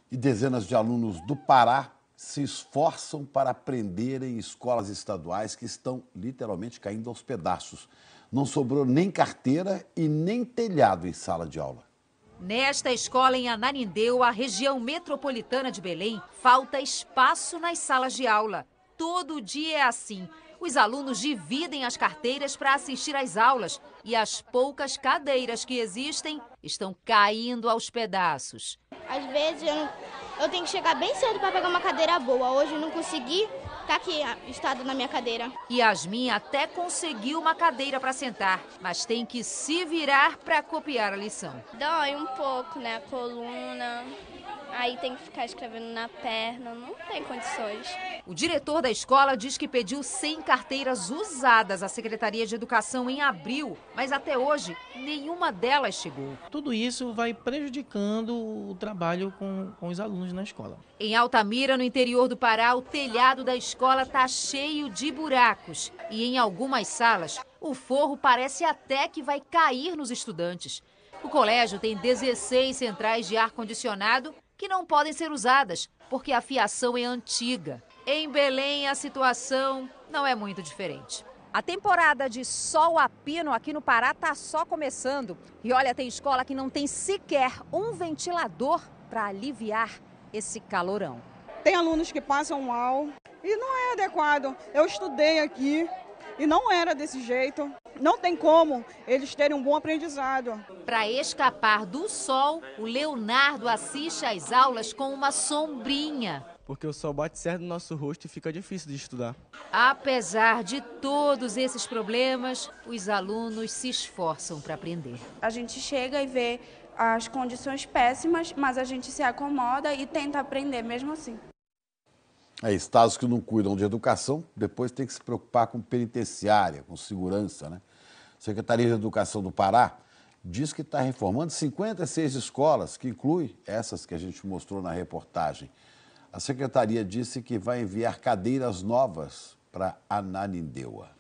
E dezenas de alunos do Pará se esforçam para aprender em escolas estaduais que estão literalmente caindo aos pedaços. Não sobrou nem carteira e nem telhado em sala de aula. Nesta escola em Ananindeua, região metropolitana de Belém, falta espaço nas salas de aula. Todo dia é assim. Os alunos dividem as carteiras para assistir às aulas e as poucas cadeiras que existem estão caindo aos pedaços. Às vezes eu tenho que chegar bem cedo para pegar uma cadeira boa. Hoje eu não consegui, tá aqui estado na minha cadeira. Yasmin até conseguiu uma cadeira para sentar, mas tem que se virar para copiar a lição. Dói um pouco, né, a coluna, aí tem que ficar escrevendo na perna, não tem condições. O diretor da escola diz que pediu 100 carteiras usadas à Secretaria de Educação em abril, mas até hoje nenhuma delas chegou. Tudo isso vai prejudicando o trabalho com os alunos na escola. Em Altamira, no interior do Pará, o telhado da escola está cheio de buracos. E em algumas salas, o forro parece até que vai cair nos estudantes. O colégio tem 16 centrais de ar-condicionado que não podem ser usadas, porque a fiação é antiga. Em Belém, a situação não é muito diferente. A temporada de sol a pino aqui no Pará está só começando. E olha, tem escola que não tem sequer um ventilador para aliviar esse calorão. Tem alunos que passam mal e não é adequado. Eu estudei aqui e não era desse jeito. Não tem como eles terem um bom aprendizado. Para escapar do sol, o Leonardo assiste às aulas com uma sombrinha. Porque o sol bate certo no nosso rosto e fica difícil de estudar. Apesar de todos esses problemas, os alunos se esforçam para aprender. A gente chega e vê as condições péssimas, mas a gente se acomoda e tenta aprender mesmo assim. Estados que não cuidam de educação, depois tem que se preocupar com penitenciária, com segurança, né? A Secretaria de Educação do Pará diz que está reformando 56 escolas, que inclui essas que a gente mostrou na reportagem. A secretaria disse que vai enviar cadeiras novas para Ananindeua.